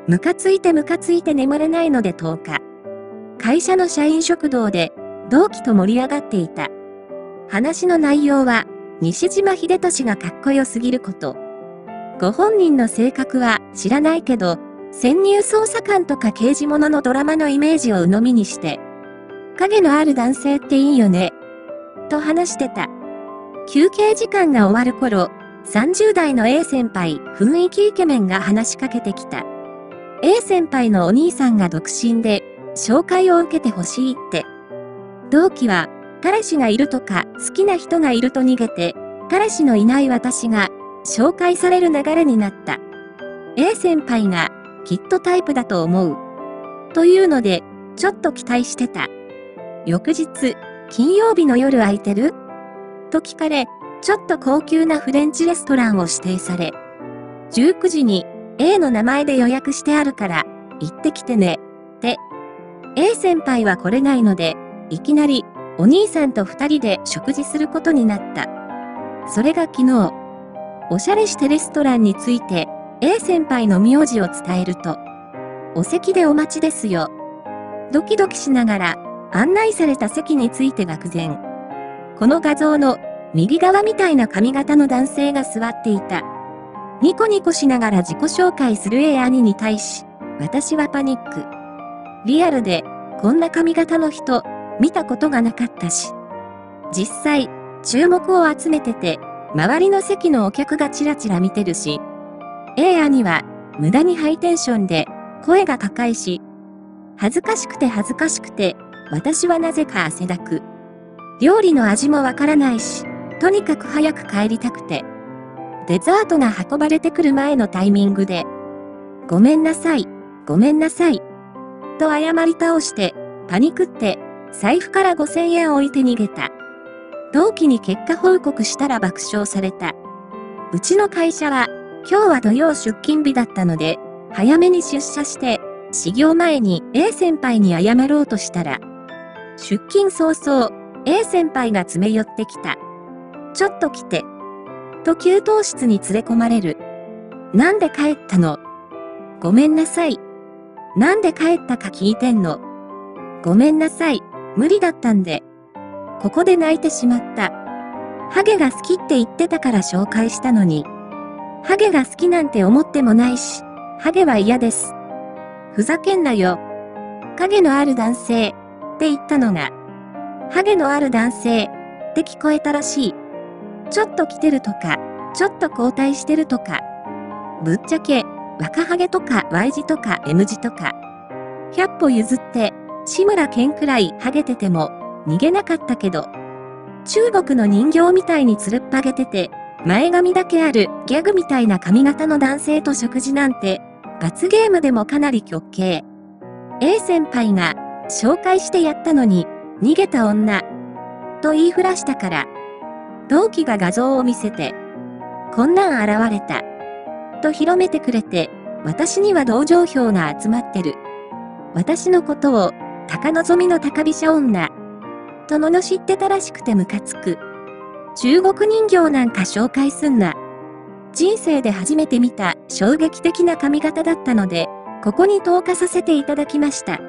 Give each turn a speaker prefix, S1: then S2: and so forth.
S1: ムカついて眠れないので10日。会社の社員食堂で同期と盛り上がっていた。話の内容は西島秀俊がかっこよすぎること。ご本人の性格は知らないけど、潜入捜査官とか刑事物のドラマのイメージを鵜呑みにして、影のある男性っていいよね。と話してた。休憩時間が終わる頃、30代の A 先輩、雰囲気イケメンが話しかけてきた。A 先輩のお兄さんが独身で、紹介を受けてほしいって。同期は、彼氏がいるとか好きな人がいると逃げて、彼氏のいない私が、紹介される流れになった。A 先輩が、きっとタイプだと思う。というので、ちょっと期待してた。翌日、金曜日の夜空いてる？と聞かれ、ちょっと高級なフレンチレストランを指定され、19時に A の名前で予約してあるから、行ってきてね、って。A 先輩は来れないので、いきなり、お兄さんと2人で食事することになった。それが昨日、おしゃれしてレストランについて、A 先輩の名字を伝えると、お席でお待ちですよ。ドキドキしながら、案内された席について愕然。この画像の右側みたいな髪型の男性が座っていた。ニコニコしながら自己紹介する A 兄に対し、私はパニック。リアルで、こんな髪型の人、見たことがなかったし。実際、注目を集めてて、周りの席のお客がチラチラ見てるし、A 兄は、無駄にハイテンションで、声が高いし、恥ずかしくて、私はなぜか汗だく。料理の味もわからないし、とにかく早く帰りたくて。デザートが運ばれてくる前のタイミングで、ごめんなさい、と謝り倒して、パニクって、財布から5000円置いて逃げた。同期に結果報告したら爆笑された。うちの会社は、今日は土曜出勤日だったので、早めに出社して、始業前に A 先輩に謝ろうとしたら、出勤早々、A 先輩が詰め寄ってきた。ちょっと来て。と給湯室に連れ込まれる。なんで帰ったの？ごめんなさい。なんで帰ったか聞いてんの？ごめんなさい。無理だったんで。ここで泣いてしまった。ハゲが好きって言ってたから紹介したのに。ハゲが好きなんて思ってもないし、ハゲは嫌です。ふざけんなよ。影のある男性って言ったのが、ハゲのある男性って聞こえたらしい。ちょっと来てるとか、ちょっと交代してるとか。ぶっちゃけ、若ハゲとか Y 字とか M 字とか。100歩譲って、志村けんくらいハゲてても、逃げなかったけど。中国の人形みたいにつるっぱげてて、前髪だけあるギャグみたいな髪型の男性と食事なんて、罰ゲームでもかなり極刑。A 先輩が、紹介してやったのに、逃げた女。と言いふらしたから。同期が画像を見せて、こんなん現れた。と広めてくれて、私には同情票が集まってる。私のことを、高望みの高飛車女。と罵ってたらしくてムカつく。中国人形なんか紹介すんな。人生で初めて見た衝撃的な髪型だったので、ここに投下させていただきました。